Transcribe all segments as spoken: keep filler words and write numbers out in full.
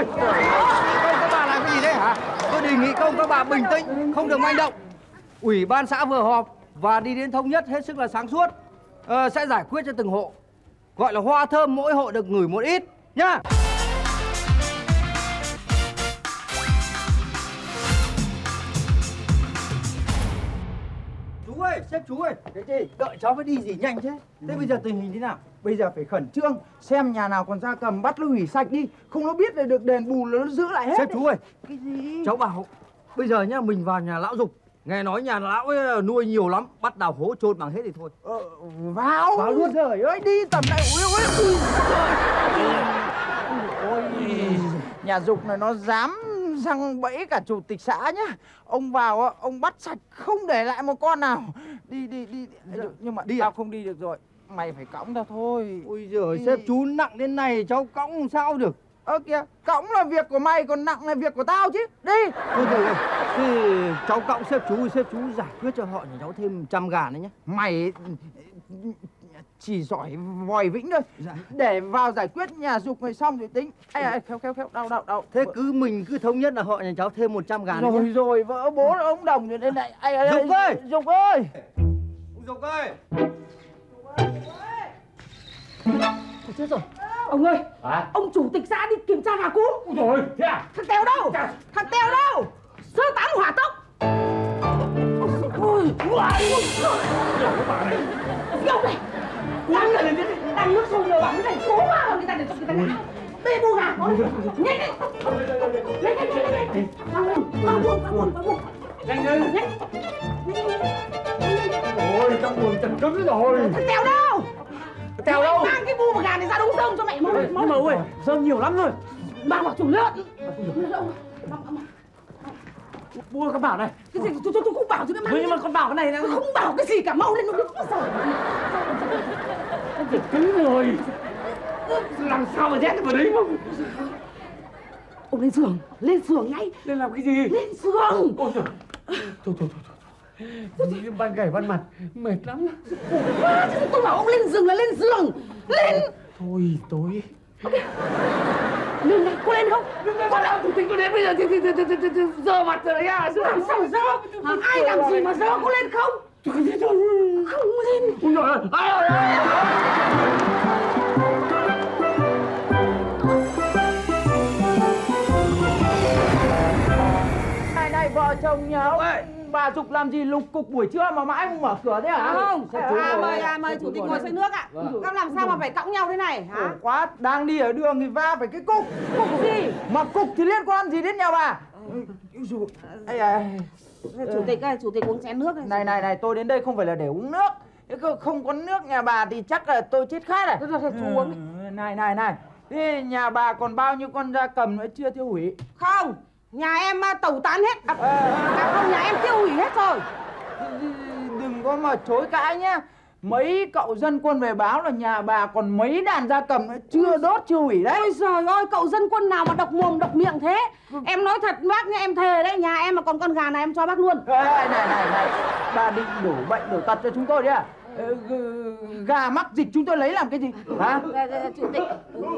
ơi. Công các bà làm cái gì đấy hả? Tôi đề nghị công các bà bình tĩnh, không được manh động. Ủy ban xã vừa họp và đi đến thống nhất hết sức là sáng suốt. Ờ, sẽ giải quyết cho từng hộ. Gọi là hoa thơm mỗi hộ được ngửi một ít nhá. Chú ơi, sếp chú ơi, cái gì? Đợi cháu phải đi gì nhanh thế? Thế bây giờ tình hình thế nào? Bây giờ phải khẩn trương, xem nhà nào còn gia cầm bắt nó hủy sạch đi. Không nó biết là được đền bù là nó giữ lại hết. Sếp chú ơi, cái gì? Cháu bảo bây giờ nhá, mình vào nhà lão Dục. Nghe nói nhà lão ấy nuôi nhiều lắm, bắt đào hố chôn bằng hết thì thôi. Ờ, vào. Vào luôn. Trời ơi, đi tầm này. Ôi, ôi, ôi. Ôi. Nhà Dục này nó dám răng bẫy cả chủ tịch xã nhá. Ông vào, ông bắt sạch không để lại một con nào. Đi, đi, đi. Nhưng mà đi tao à? Không đi được rồi. Mày phải cõng tao thôi. Ôi giời, sếp chú nặng đến này cháu cõng sao được. Ơ kìa, cõng là việc của mày, còn nặng là việc của tao chứ. Đi. Thôi rồi, thì cháu cõng sếp chú, sếp chú giải quyết cho họ nhà cháu thêm trăm gà nữa nhé. Mày chỉ giỏi vòi vĩnh thôi. Dạ. Để vào giải quyết nhà Dục này xong rồi tính. Ê, ê, khéo khéo khéo, đau đau đau. Thế cứ mình cứ thống nhất là họ nhà cháu thêm một trăm gà nữa rồi nhé. Rồi vỡ bố ông Đồng rồi đây này. Dục ơi, Dục ơi. Ông Dục ơi. Thôi chết rồi. Ông ơi, à? Ông chủ tịch xã đi kiểm tra gà cúm. Rồi, thế à? Thằng Tèo đâu? Chà. Thằng Tèo đâu? Sơ tán hỏa tốc. Ôi, ôi, Nhiều các bạn này. Ông này, đang là lên đang nước sôi lửa bỏng cái này cố quá mà người ta để cho người ta ngã. Bê bu gà, nhanh lên. Nhanh nhanh nhanh nhanh. Vào buồng, vào buồng, vào buồng. Nhanh lên. Nhanh. Ôi, trong buồng chật cứng rồi. Thằng Tèo đâu? Tèo đâu? Mang cái bu và gà này ra đấu rơm cho mẹ mau. Nhưng mà ơi, rơm nhiều lắm rồi. Mang vào chủ lợn. Bua con bảo này. Cái gì? Tôi tôi tôi không bảo chứ mà. Nhưng mà con bảo cái này là không bảo cái gì cả, mau lên nó biết sao. Con chật cứng rồi. Làm sao mà nhét vào đấy không? Ông lên giường, lên giường ngay. Lên làm cái gì? Lên giường. Ôi trời. Thôi thôi thôi. Thôi ban gảy ban mặt mệt lắm. À, tôi bảo ông lên giường là lên giường. Lên. Thôi tối. Lên này, cô lên không? Con đã chủ tịch tôi đến bây giờ thì, thì, thì, thì, thì, thì dơ mặt rồi đấy à. Làm sao mà dơ? À, ai làm gì mà dơ, cô lên không? Tôi không biết đâu. Không lên. Ôi trời ơi. Ai ơi, ai ơi. Này này, vợ chồng nhà ông bà Dục làm gì lục cục buổi trưa mà mãi không mở cửa thế hả? Không, à, mời à, mời chủ tịch ngồi xơi nước ạ. Vâng. Con làm sao mà phải cõng nhau thế này hả? Khổ quá, đang đi ở đường thì va phải cái cục. Cục gì? Mà cục thì liên quan gì đến nhà bà? Ây à. Chủ tịch ơi, chủ tịch uống chén nước này. Này này này, tôi đến đây không phải là để uống nước. Nếu không có nước nhà bà thì chắc là tôi chết khát rồi. Thôi thôi, chú uống. Này này này, thế nhà bà còn bao nhiêu con gia cầm nữa chưa tiêu hủy? Không, nhà em tẩu tán hết. À, à không, nhà em tiêu hủy hết rồi. Đừng có mà chối cãi nhá. Mấy cậu dân quân về báo là nhà bà còn mấy đàn gia cầm nữa chưa đốt chưa hủy đấy. Ôi giời ơi, cậu dân quân nào mà độc mồm độc miệng thế? Em nói thật bác nha, em thề đấy, nhà em mà còn con gà này em cho bác luôn. Ê, này này này, bà định đổ bệnh đổ tật cho chúng tôi đấy à? Gà mắc dịch chúng tôi lấy làm cái gì hả? Chủ tịch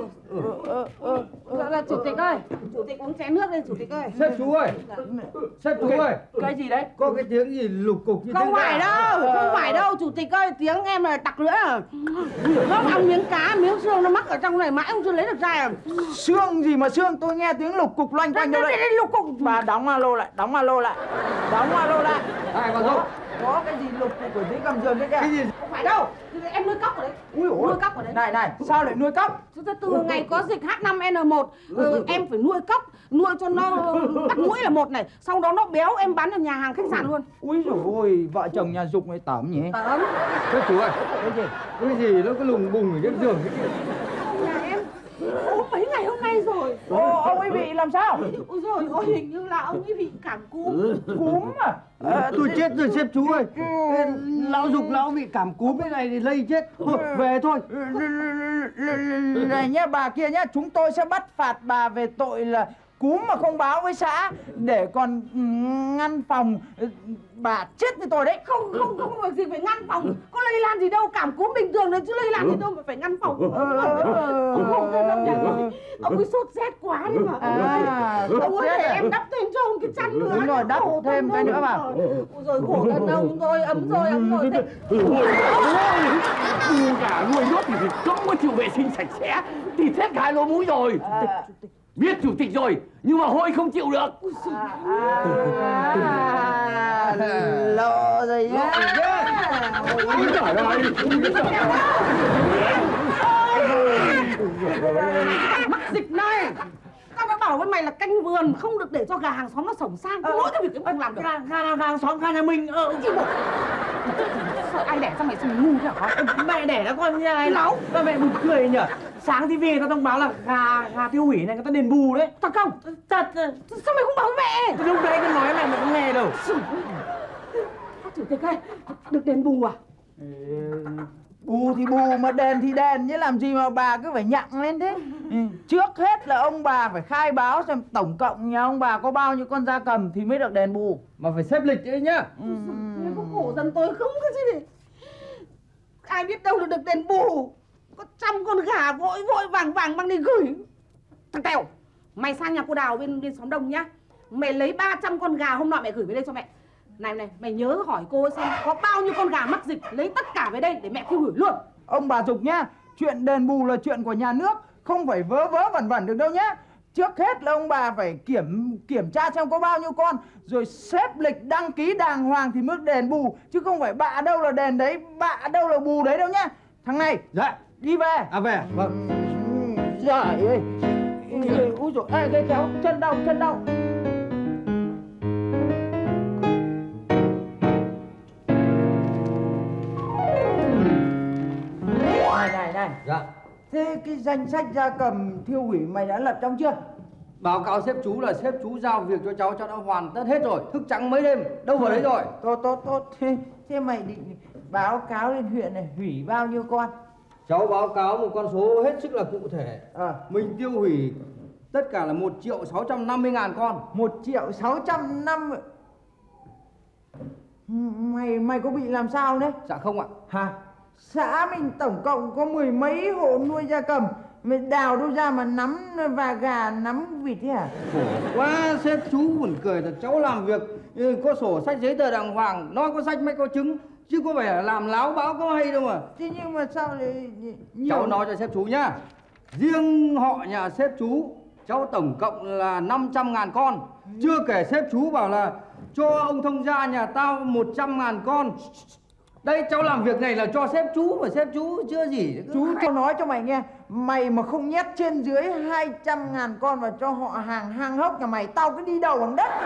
chủ tịch ơi, chủ tịch uống chén nước đi chủ tịch ơi. Sếp chú ơi, sếp chú ơi, cái gì đấy? Có cái tiếng gì lục cục như thế? Không phải đâu, không phải đâu chủ tịch ơi, tiếng em là tặc lưỡi à. Nó ăn miếng cá, miếng xương nó mắc ở trong này mãi không chưa lấy được ra à. Xương gì mà xương, tôi nghe tiếng lục cục loanh quanh đâu đấy. Lục cục. Bà đóng alo lại, đóng alo lại, đóng alo lại. Ai vào đâu? Có cái gì lục cục ở dưới gầm giường đấy kìa. Cái gì? Không phải đâu, em nuôi cóc ở đấy. Ui ôi. Nuôi cóc ở đấy. Này này, sao lại nuôi cóc? Từ ngày có dịch H năm N một, ừ, em phải nuôi cóc, nuôi cho nó bắt mũi là một này, sau đó nó béo em bán cho nhà hàng khách sạn luôn. Úi dồi ôi, vợ chồng nhà Dục này tởm nhỉ? Tởm. Sếp chú ơi, cái gì? Cái gì nó cứ lùng bùng ở trên giường cái kia? Nhà em ốm mấy ngày hôm nay rồi. Ô, ông ấy bị làm sao? Ôi rồi, ôi hình như là ông ấy bị cảm cúm. Cúm à? À, tôi chết rồi sếp chú ơi. Lão Dục lão bị cảm cúm cái này thì lây chết. Thôi, về thôi. Này nhá, bà kia nhá, chúng tôi sẽ bắt phạt bà về tội là cúm mà không báo với xã để còn ngăn phòng bà chết với tôi đấy. Không, không, không việc gì phải ngăn phòng. Có lây lan gì đâu, cảm cúm bình thường đấy chứ lây lan gì đâu mà phải ngăn phòng. Ông không thân ông nhà ông ấy sốt rét quá đấy mà. À, ông ơi, để em đắp thêm cho ông cái chăn nữa. Đúng rồi, đắp thêm cái nữa mà. Ôi rồi khổ thân ông rồi, ấm rồi, ấm rồi. Bu gà nuôi nhốt thì không có chịu vệ sinh sạch sẽ thì hết hai lỗ mũi rồi. Biết chủ tịch rồi nhưng mà hôi không chịu được. À, lộ rồi nhá. Ôi trời ơi. Mắc dịch này. Tao đã bảo với mày là canh vườn không được để cho gà hàng xóm nó sổng sang. Có mỗi cái việc em không làm được. Gà, gà, gà hàng xóm, gà nhà mình. Ờ, Chị bộ. Sao ai đẻ sao mày sao mày ngu thế hả? mẹ đẻ ra con như này. Láo. Các mẹ buồn cười nhỉ. Sáng ti vi người ta thông báo là gà gà tiêu hủy này người ta đền bù đấy. Thật không? Thật. Sao mày không bảo với mẹ? Lúc đấy cứ nói mẹ mẹ không nghe đâu. Bác chủ tịch ơi, được đền bù à? Bù thì bù mà đền thì đền chứ làm gì mà bà cứ phải nhặng lên thế. Ừ. Trước hết là ông bà phải khai báo xem tổng cộng nhà ông bà có bao nhiêu con gia cầm thì mới được đền bù. Mà phải xếp lịch đấy nhá. Ừ. Em có khổ dần tôi không cái gì để... Ai biết đâu là được đền bù. Có trăm con gà vội vội vàng vàng mang đi gửi. Thằng Tèo, mày sang nhà cô Đào bên bên xóm Đông nhá. Mày lấy ba trăm con gà hôm nọ mẹ gửi về đây cho mẹ. Này này, mày nhớ hỏi cô xem có bao nhiêu con gà mắc dịch, lấy tất cả về đây để mẹ tiêu hủy luôn. Ông bà Dục nhá, chuyện đền bù là chuyện của nhà nước, không phải vớ vớ vẩn vẩn được đâu nhá. Trước hết là ông bà phải kiểm kiểm tra xem có bao nhiêu con, rồi xếp lịch đăng ký đàng hoàng thì mới đền bù, chứ không phải bạ đâu là đền đấy, bạ đâu là bù đấy đâu nhá. Thằng này, Dạ. đi về. À về. Vâng. Trời ơi. Úi dồi, ê, cái kéo, chân đau, chân đau. Này, này, này. Dạ. Thế cái danh sách gia cầm tiêu hủy mày đã lập trong chưa? Báo cáo sếp chú là sếp chú giao việc cho cháu cho nó hoàn tất hết rồi. Thức trắng mấy đêm, đâu vào đấy rồi. Tốt, tốt, tốt. Thế, thế mày định báo cáo lên huyện này hủy bao nhiêu con? Cháu báo cáo một con số hết sức là cụ thể. Ờ. Mình tiêu hủy tất cả là một triệu sáu trăm năm mươi ngàn con. Một triệu sáu trăm năm... Mày, mày có bị làm sao đấy? Dạ không ạ. Hả? Xã mình tổng cộng có mười mấy hộ nuôi gia cầm. Mày đào đâu ra mà nắm và gà nắm vịt thế hả? Khổ quá, sếp chú buồn cười là cháu làm việc có sổ sách giấy tờ đàng hoàng, nó có sách mới có chứng, chứ có phải là làm láo báo có hay đâu mà. Thế nhưng mà sao lại nhiều... Cháu nói cho sếp chú nhá. Riêng họ nhà sếp chú, cháu tổng cộng là năm trăm ngàn con. Chưa kể sếp chú bảo là cho ông thông gia nhà tao một trăm ngàn con. Đây cháu làm việc này là cho sếp chú mà sếp chú chưa gì. Chú cho nói cho mày nghe, mày mà không nhét trên dưới hai trăm ngàn con vào cho họ hàng hang hốc nhà mày, tao cứ đi đầu bằng đất.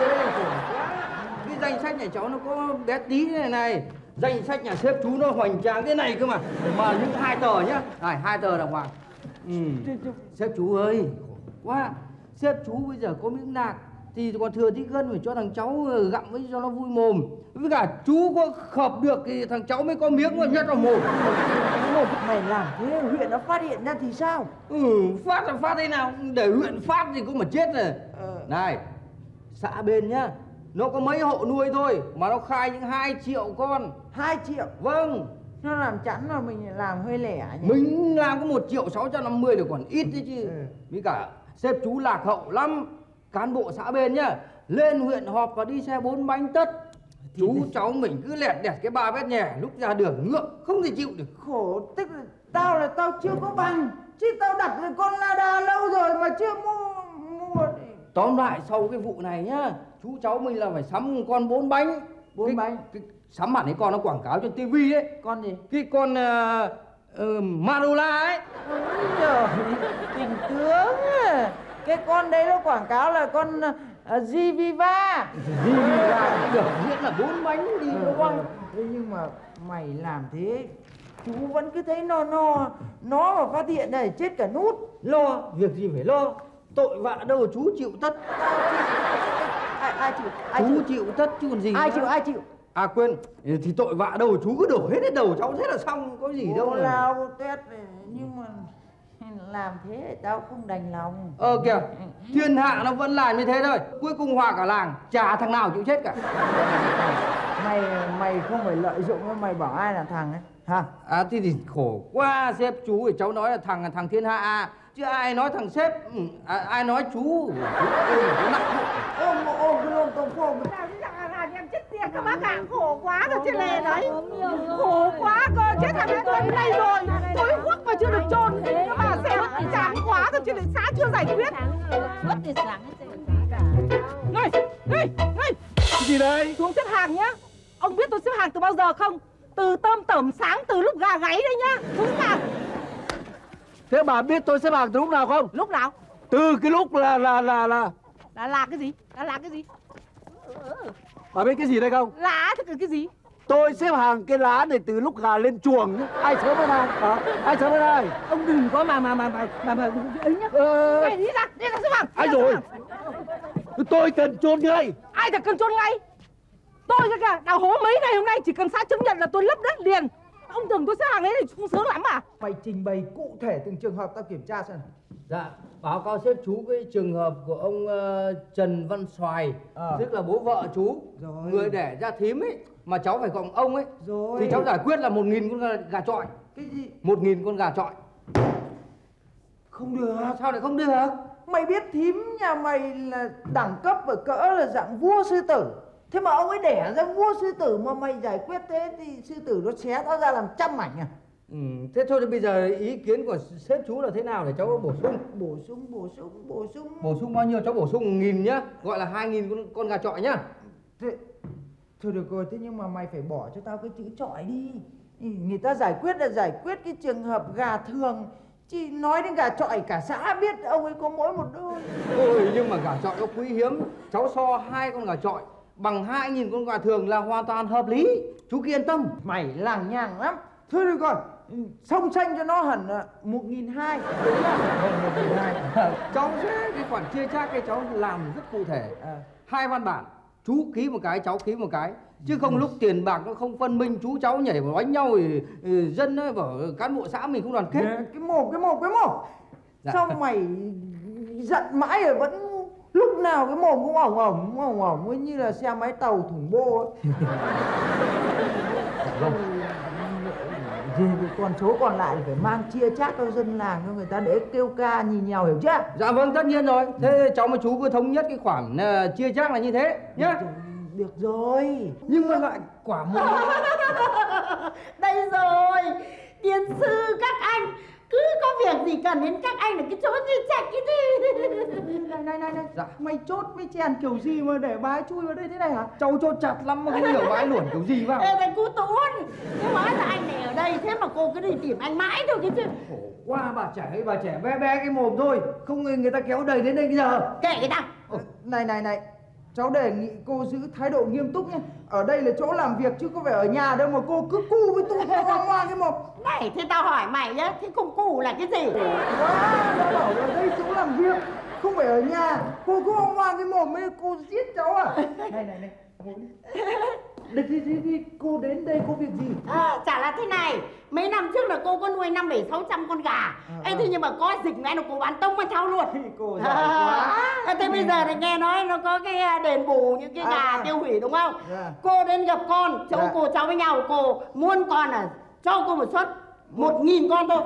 Cái danh sách nhà cháu nó có bé tí thế này này. Danh sách nhà sếp chú nó hoành tráng thế này cơ mà. Mà những hai tờ nhá. Này, hai tờ đàng hoàng. Ừ. Sếp chú ơi, khổ quá. Sếp chú bây giờ có miếng nạc thì còn thừa tí gân phải cho thằng cháu gặm với cho nó vui mồm. Với cả chú có khập được thì thằng cháu mới có miếng mà nhét vào mồm. Mày làm thế huyện nó phát hiện ra thì sao? Ừ, phát là phát thế nào? Để huyện phát thì cũng mà chết rồi. Ờ. Này, xã bên nhá, nó có mấy hộ nuôi thôi mà nó khai những hai triệu con. Hai triệu? Vâng. Nó làm chắn là mình làm hơi lẻ nhỉ? Mình làm có một triệu sáu trăm năm mươi thì còn ít đấy chứ. Ừ. Với cả sếp chú lạc hậu lắm. Cán bộ xã bên nhá, lên huyện họp và đi xe bốn bánh tất. Chú cháu mình cứ lẹt đẹt cái ba mét nhè, lúc ra đường ngượng, không thể chịu được. Khổ, tức là tao là tao chưa có bằng, chứ tao đặt rồi con Lada lâu rồi mà chưa mua mua. Tóm lại sau cái vụ này nhá, chú cháu mình là phải sắm một con bốn bánh. Bốn cái, bánh? Cái, sắm hẳn cái con nó quảng cáo trên tivi đấy. Con gì? Cái con uh, uh, Madola ấy. Ôi giời, tình tướng à. Cái con đấy nó quảng cáo là con uh, Giviva. Giviva được nghĩa là bốn bánh đi đúng không? Thế nhưng mà mày làm thế chú vẫn cứ thấy no no, nó mà phát hiện này chết cả nút. Lo, việc gì phải lo. Tội vạ đâu chú chịu tất. Ai, ai chịu? Ai Chú chịu? chịu tất chứ còn gì. Ai nữa. chịu? Ai chịu? À quên, thì tội vạ đâu chú cứ đổ hết lên đầu cháu thế là xong, có gì đâu. Lao tét này, nhưng mà làm thế tao không đành lòng. Ờ kìa, thiên hạ nó vẫn làm như thế thôi. Cuối cùng hòa cả làng, chả thằng nào chịu chết cả. Mày mày không phải lợi dụng nó, mày bảo ai là thằng ấy hả? À thì, thì khổ quá sếp chú, thì cháu nói là thằng là thằng thiên hạ à. Chứ ai nói thằng sếp, ừ, à, ai nói chú. Ôm ôm cái lông tôm khô. Em chết tiệt các bác ạ, khổ quá rồi trên lề đấy. Khổ quá cơ, chết thằng ấy tuần này rồi. Tối khuất mà chưa được chôn. Các bà xem, chán quá rồi trên lề xã chưa giải quyết. Này, này, này. Cái gì đây? Xuống xếp hàng nhá. Ông biết tôi xếp hàng từ bao giờ không? Từ tơm tởm sáng, từ lúc gà gáy đây nhá. Xuống xếp hàng. Thế bà biết tôi xếp hàng từ lúc nào không? Lúc nào? Từ cái lúc là là là là Là là cái gì? Là là cái gì? Bà biết cái gì đây không? Lá thì cái gì? Tôi xếp hàng cái lá này từ lúc gà lên chuồng nhá. Ai sớm hơn ai? À, ai sớm hơn ai? Ông đừng có mà mà mà mà mà, mà ấy nhá. Ờ... Này đi ra, đi ra xếp hàng. Ai rồi? Tôi cần chôn ngay. Ai thật cần chôn ngay? Tôi cái kìa, đào hố mấy ngày hôm nay chỉ cần xã chứng nhận là tôi lấp đất liền. Ông tưởng tôi xếp hàng ấy thì không sướng lắm à? Mày trình bày cụ thể từng trường hợp tao kiểm tra xem. Dạ, báo cáo sếp chú cái trường hợp của ông uh, Trần Văn Xoài, à. Tức là bố vợ chú, rồi. Người đẻ ra thím ấy, mà cháu phải gọi ông ấy, rồi. Thì cháu giải quyết là một nghìn con gà, gà chọi. Cái gì? Một nghìn con gà chọi. Không được. Sao lại không được? Mày biết thím nhà mày là đẳng cấp và cỡ là dạng vua sư tử. Thế mà ông ấy đẻ ra vua sư tử mà mày giải quyết thế thì sư tử nó xé tao ra làm trăm mảnh à? Ừ, thế thôi thì bây giờ ý kiến của sếp chú là thế nào để cháu bổ sung? Bổ sung, bổ sung, bổ sung. Bổ sung bao nhiêu? Cháu bổ sung nghìn nhá, gọi là hai nghìn con, con gà chọi nhá. Thế, thôi được rồi, thế nhưng mà mày phải bỏ cho tao cái chữ chọi đi. Người ta giải quyết là giải quyết cái trường hợp gà thường. Chỉ nói đến gà chọi cả xã biết ông ấy có mỗi một đôi. Ôi nhưng mà gà chọi nó quý hiếm. Cháu so hai con gà chọi bằng hai nghìn con gà thường là hoàn toàn hợp lý. Chú cứ yên tâm. Mày lằng nhằng lắm. Thôi được rồi, song xanh cho nó hẳn là một nghìn hai. Cháu sẽ cái khoản chia chác cái cháu làm rất cụ thể. À. Hai văn bản, chú ký một cái, cháu ký một cái. Chứ không lúc tiền bạc nó không phân minh, chú cháu nhảy vào đánh nhau thì, thì dân ấy bảo cán bộ xã mình không đoàn kết. Cái mồm, cái mồm, cái mồm. Dạ. Sao mày giận mãi rồi vẫn lúc nào cái mồm cũng ỏng ỏng, ỏng ỏng ấy như là xe máy tàu thủng bô ấy. Thì còn số còn lại phải mang chia chác cho dân làng cho người ta để kêu ca nhìn nhau, hiểu chưa? Dạ vâng, tất nhiên rồi. Thế cháu với chú cứ thống nhất cái khoản uh, chia chác là như thế nhá. Được rồi. Nhưng mà lại quả một. Đây rồi, tiến sư các anh. Cứ có việc gì cần đến các anh là cái chỗ như chạch cái gì. Này này này này, dạ. Mày chốt với chèn kiểu gì mà để bà ấy chui vào đây thế này hả? Cháu chốt chặt lắm mà không hiểu bà ấy luồn kiểu gì vào. Ê thầy cu Tún, thế hóa ra anh này ở đây, thế mà cô cứ đi tìm anh mãi thôi cái chứ. Khổ quá bà trẻ ấy, bà trẻ bé bé cái mồm thôi. Không người ta kéo đầy đến đây bây giờ. Kệ người ta. Ờ, này này này, cháu đề nghị cô giữ thái độ nghiêm túc nhé. Ở đây là chỗ làm việc chứ không phải ở nhà đâu mà cô cứ cu với tôi hoang hoang cái mồm. Này, thế tao hỏi mày nhá, thế không cu là cái gì? Quá, đã bảo là đây chỗ làm việc, không phải ở nhà. Cô cứ hoang hoang cái mồm ấy, cô giết cháu à? Này này này, đi, đi, đi, đi, cô đến đây có việc gì? À, chả là thế này, mấy năm trước là cô có nuôi năm bảy sáu trăm con gà. À, Ê, thế nhưng mà có dịch ngay là cô bán tông với cháu luôn. Cô giỏi quá. À, thế bây giờ thì nghe nói nó có cái đền bù những cái gà à, tiêu hủy đúng không? À. Cô đến gặp con, cháu à. cô cháu với nhau, cô muốn con à, cho cô một suất một nghìn con thôi.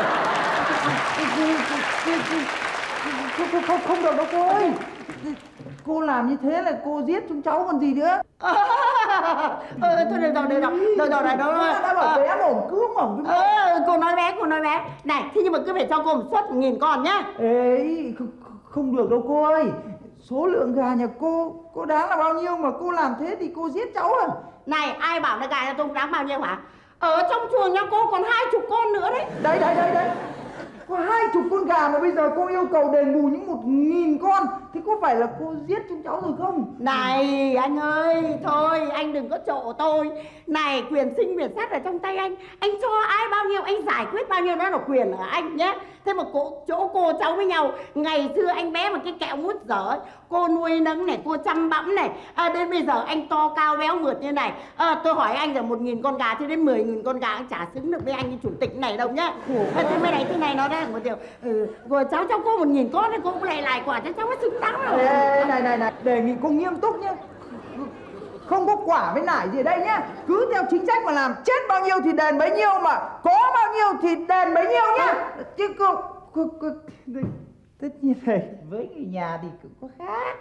Không, không, không được đâu cô ơi. Cô làm như thế là cô giết chúng cháu còn gì nữa. ờ, thôi được rồi, được rồi, được rồi, được rồi. Đã bảo bé mồm cứ mỏng chứ. Ờ, cô nói bé, cô nói bé. Này, thế nhưng mà cứ phải cho cô một suất nghìn con nhá. Ê, không được đâu cô ơi. Số lượng gà nhà cô, cô đáng là bao nhiêu mà cô làm thế thì cô giết cháu à? Này, ai bảo là gà nhà tôi đáng bao nhiêu hả? Ở trong chuồng nhà cô còn hai chục con nữa đấy. Đấy, đấy, đấy, đấy. Có hai chục con gà mà bây giờ cô yêu cầu đền bù những một nghìn con thì có phải là cô giết chúng cháu rồi không? Này anh ơi, thôi anh đừng có trộ tôi. Này, quyền sinh quyền sát ở trong tay anh. Anh cho ai bao nhiêu, anh giải quyết bao nhiêu đó là quyền ở anh nhé. Thế mà cô, chỗ cô cháu với nhau, ngày xưa anh bé mà cái kẹo mút dở, cô nuôi nấng này, cô chăm bẵm này, à, đến bây giờ anh to cao béo mượt như này. À, tôi hỏi anh là một nghìn con gà thì đến mười nghìn con gà anh chả xứng được với anh như chủ tịch này đâu nhá. À, thế mới này thế này nó đây. một điều. Ừ, rồi cháu cho cô một nghìn con thì cô cũng lại lại quả cho cháu mới xứng đáng rồi. Ê, này này này, đề nghị cô nghiêm túc nhá. Không có quả với nải gì ở đây nhá. Cứ theo chính sách mà làm, chết bao nhiêu thì đền bấy nhiêu, mà có bao nhiêu thì đền bấy nhiêu nhá. Chứ cô, cô, cô tất nhiên này với người nhà thì cũng có khác.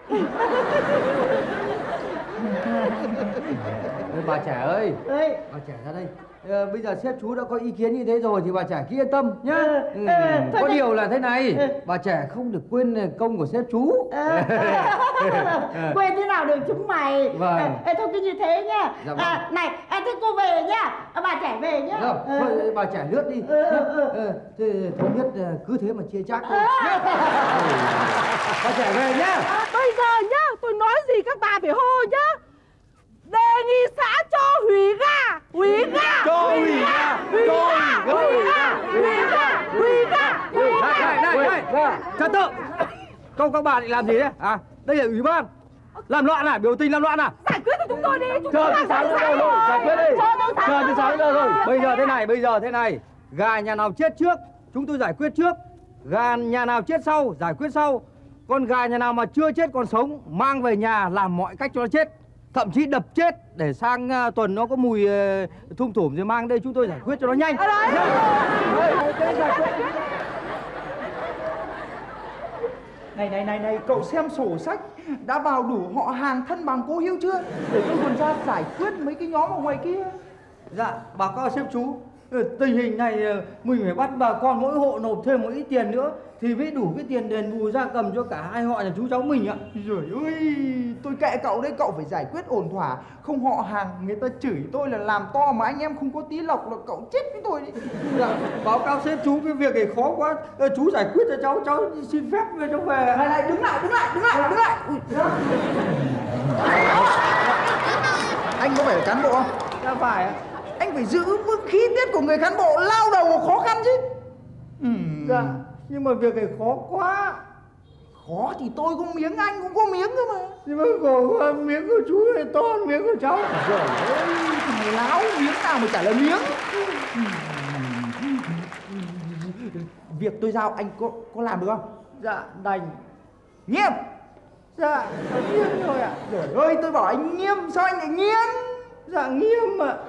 Bà trẻ ơi, Ê. bà trẻ ra đây. Ờ, bây giờ sếp chú đã có ý kiến như thế rồi thì bà trẻ cứ yên tâm nhá. Ừ, Ừ, ừ, có thôi điều là thế này, ừ. bà trẻ không được quên công của sếp chú. À, quên thế nào được chúng mày. Vâng. Ê, thôi cứ như thế nhá. Dạ vâng. À, này, à, thế cô về nhá. À, bà trẻ về nhá. Đâu, Ừ. thôi, bà trẻ lướt đi. Ừ, nhá. ừ, ừ. Ờ, thế thống nhất ờ, cứ thế mà chia chắc thôi. À. Nhá. Ừ. Bà trẻ về nhá. À, bây giờ nhá, tôi nói gì các bà phải hô nhá. Đề nghị xã cho hủy ga, hủy ga, Cho hủy hủy ga, ga, hủy cho ga, hủy hủy ga, ga, hủy ga, hủy ga, hủy ga. Này, này, này, này, trật tự. Câu các bà định làm gì đấy? À, đây là ủy ban. Làm loạn à? Biểu tình làm loạn à? Giải quyết cho chúng tôi đi, chúng Chờ tôi tới sáng giờ rồi, giải quyết đi. Chờ tới sáng giờ rồi. Bây giờ giờ thế này, bây giờ thế này. Gà nhà nào chết trước, chúng tôi giải quyết trước. Gà nhà nào chết sau, giải quyết sau. Còn gà nhà nào mà chưa chết còn sống, mang về nhà làm mọi cách cho nó chết. Thậm chí đập chết để sang uh, tuần nó có mùi uh, thum thủm rồi mang đây chúng tôi giải quyết cho nó nhanh. À, đấy. Đấy, đấy, giải quyết. Này này này này, cậu xem sổ sách đã vào đủ họ hàng thân bằng cố hữu chưa? Để tôi còn ra giải quyết mấy cái nhóm ở ngoài kia. Dạ, báo cáo sếp chú. Tình hình này mình phải bắt bà con mỗi hộ nộp thêm một ít tiền nữa thì mới đủ cái tiền đền bù gia cầm cho cả hai họ nhà chú cháu mình ạ. Rồi ơi, tôi kệ cậu đấy, cậu phải giải quyết ổn thỏa. Không họ hàng người ta chửi tôi là làm to mà anh em không có tí lộc là cậu chết với tôi đấy. Dạ, báo cáo sếp chú cái việc này khó quá. Ờ, chú giải quyết cho cháu, cháu xin phép về cháu về. Này này, đứng lại, đứng lại, đứng lại, đứng lại. Ui. Anh có phải là cán bộ không? Dạ phải ạ. Anh phải giữ vững khí tiết của người cán bộ, lao đầu vào khó khăn chứ. Ừ. Dạ, nhưng mà việc này khó quá. Khó thì tôi có miếng, anh cũng có miếng cơ mà. Nhưng mà khổ miếng của chú này to hơn miếng của cháu. Trời ơi, thằng láo miếng nào mà chả là miếng. Việc tôi giao anh có có làm được không? Dạ, đành. Nghiêm. Dạ, nghiêm thôi ạ. Trời ơi, tôi bảo anh nghiêm, sao anh lại nghiêm? Dạ, nghiêm ạ.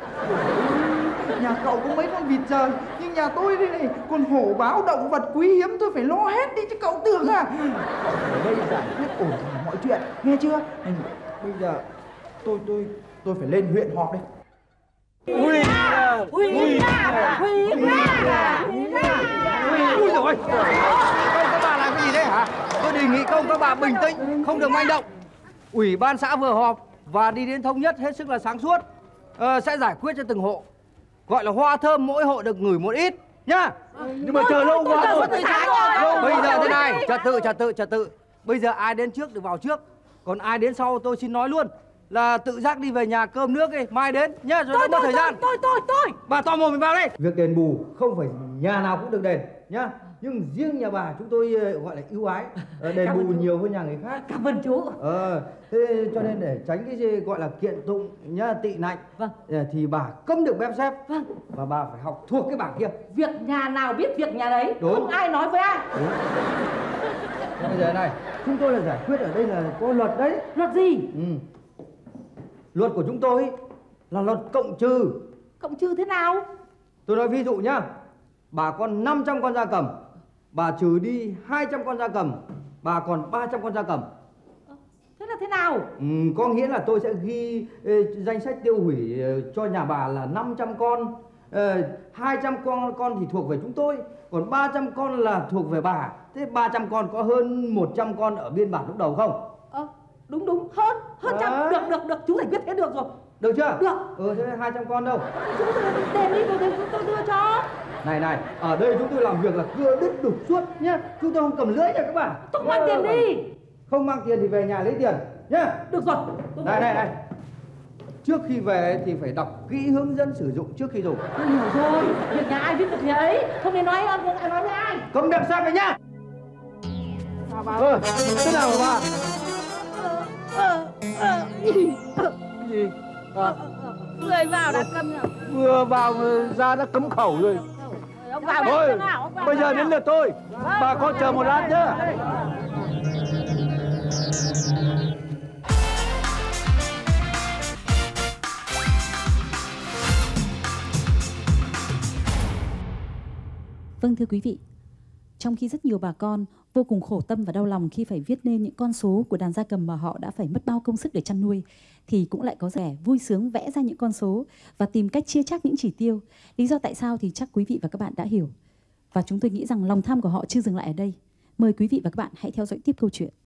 Nhà cậu có mấy con vịt trời, nhưng nhà tôi đây này còn hổ báo động vật quý hiếm, tôi phải lo hết đi chứ cậu tưởng à. Cậu ở đây giải quyết ổn thỏa mọi chuyện, nghe chưa? Bây giờ tôi tôi tôi phải lên huyện họp đây. Ui, Hủy ga, hủy ga, hủy ga. ui rồi. Các bà làm cái gì đấy hả? Tôi đề nghị công các bà bình tĩnh, không được manh động. Ủy ban xã vừa họp và đi đến thống nhất hết sức là sáng suốt. Ờ, sẽ giải quyết cho từng hộ. Gọi là hoa thơm mỗi hộ được ngửi một ít nhá. Nhưng mà chờ lâu quá rồi. Bây giờ thế này, trật tự trật tự trật tự. Bây giờ ai đến trước được vào trước. Còn ai đến sau tôi xin nói luôn là tự giác đi về nhà cơm nước đi, mai đến nhá, rồi đỡ mất thời gian. Tôi tôi tôi. Bà to mồm mình vào đây. Việc đền bù không phải nhà nào cũng được đền nhá. Nhưng riêng nhà bà chúng tôi gọi là ưu ái, đền bù nhiều hơn nhà người khác. Cảm ơn chú. Ờ, thế cho nên để tránh cái gì gọi là kiện tụng nhá, tị nạnh. Vâng. Thì bà cấm được bếp xếp. Vâng. Và bà phải học thuộc cái bảng kia. Việc nhà nào biết việc nhà đấy. Đúng. Không ai nói với ai. Đúng. Bây giờ này, chúng tôi là giải quyết ở đây là có luật đấy. Luật gì? Ừ. Luật của chúng tôi là luật cộng trừ. Cộng trừ thế nào? Tôi nói ví dụ nhá. Bà còn năm trăm con gia cầm, bà trừ đi hai trăm con gia cầm, bà còn ba trăm con gia cầm. Thế là thế nào? Ừ, có nghĩa là tôi sẽ ghi ê, danh sách tiêu hủy ê, cho nhà bà là năm trăm con, ê, hai trăm con con thì thuộc về chúng tôi, còn ba trăm con là thuộc về bà. Thế ba trăm con có hơn một trăm con ở biên bản lúc đầu không? Ờ, đúng đúng, hơn, hơn trăm. Đấy. Được được được, chú giải quyết thế được rồi. Được chưa? Được. Ừ, thế hai trăm con đâu? Chú đền đi rồi để tôi đưa cho. Này này, ở đây chúng tôi làm việc là cưa đứt đục suốt nhá. Chúng tôi không cầm lưỡi nha các bạn. Tôi mang tiền đi. Không mang tiền thì về nhà lấy tiền nhá. Được rồi. Tôi Này này này. Trước khi về thì phải đọc kỹ hướng dẫn sử dụng trước khi dùng. Tôi hiểu rồi. Việc nhà ai biết việc nhà ấy. Không nên nói ai nói với ai. Cấm đẹp sang về nhá. Sao bà? Ờ, thế nào hả bà? Ờ, ờ, Gì? À, người vào đã câm rồi. vừa vào ra đã cấm khẩu rồi. ông vào Thôi, đi, nào, ông vào bây giờ nào. đến lượt tôi. Bà con chờ một lát nhá. Vâng thưa quý vị, trong khi rất nhiều bà con vô cùng khổ tâm và đau lòng khi phải viết nên những con số của đàn gia cầm mà họ đã phải mất bao công sức để chăn nuôi, thì cũng lại có vẻ vui sướng vẽ ra những con số và tìm cách chia chác những chỉ tiêu. Lý do tại sao thì chắc quý vị và các bạn đã hiểu. Và chúng tôi nghĩ rằng lòng tham của họ chưa dừng lại ở đây. Mời quý vị và các bạn hãy theo dõi tiếp câu chuyện.